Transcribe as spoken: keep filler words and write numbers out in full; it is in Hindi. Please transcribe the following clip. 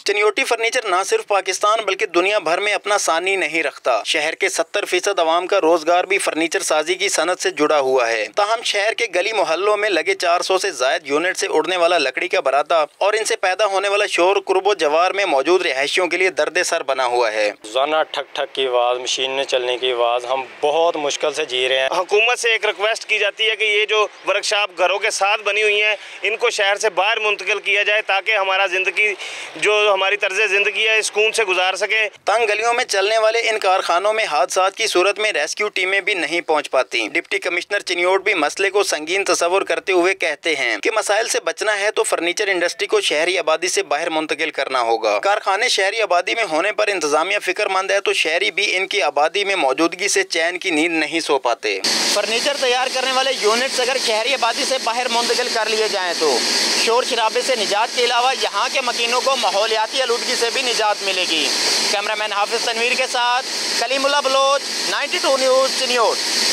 चिन्योटी फर्नीचर न सिर्फ पाकिस्तान बल्कि दुनिया भर में अपना सानी नहीं रखता। शहर के सत्तर फीसद आवाम का रोजगार भी फर्नीचर साजी की सनत से जुड़ा हुआ है। ताहम शहर के गली मोहल्लों में लगे चार सौ से जायद यूनिट से उड़ने वाला लकड़ी का बराता और इनसे पैदा होने वाला शोर कुर्बो जवार में मौजूद रिहायशियों के लिए दर्द सर बना हुआ है। रोजाना ठक ठक की आवाज, मशीन चलने की आवाज, हम बहुत मुश्किल से जी रहे हैं। हुकूमत से एक रिक्वेस्ट की जाती है कि ये जो वर्कशॉप घरों के साथ बनी हुई हैं, इनको शहर से बाहर मुंतकिल किया जाए ताकि हमारा जिंदगी जो हमारी तर्ज जिंदगी है सुकून से गुजार सके। तंग गलियों में चलने वाले इन कारखानों में हादसात की सूरत में रेस्क्यू टीमें भी नहीं पहुंच पाती। डिप्टी कमिश्नर चिन्योट भी मसले को संगीन तस्वुर करते हुए कहते हैं कि मसाइल से बचना है तो फर्नीचर इंडस्ट्री को शहरी आबादी से बाहर मुंतकिल करना होगा। कारखाने शहरी आबादी में होने पर इंतजामिया फिक्रमंद है तो शहरी भी इनकी आबादी में मौजूदगी से चैन की नींद नहीं सो पाते। फर्नीचर तैयार करने वाले यूनिट्स अगर शहरी आबादी से बाहर मुंतकिल कर लिए जाएं तो शोर शराबे से निजात के अलावा यहाँ के मकीनों को माहौलियाती आलूदगी से भी निजात मिलेगी। कैमरामैन हाफिज तनवीर के साथ कलीमुल्लाह बलोच, बानवे न्यूज़ चिन्योट।